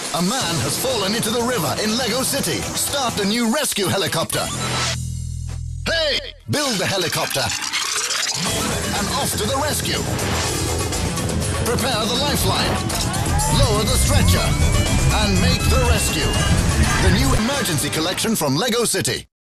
A man has fallen into the river in Lego City. Start the new rescue helicopter. Hey! Build the helicopter. And off to the rescue. Prepare the lifeline. Lower the stretcher. And make the rescue. The new emergency collection from Lego City.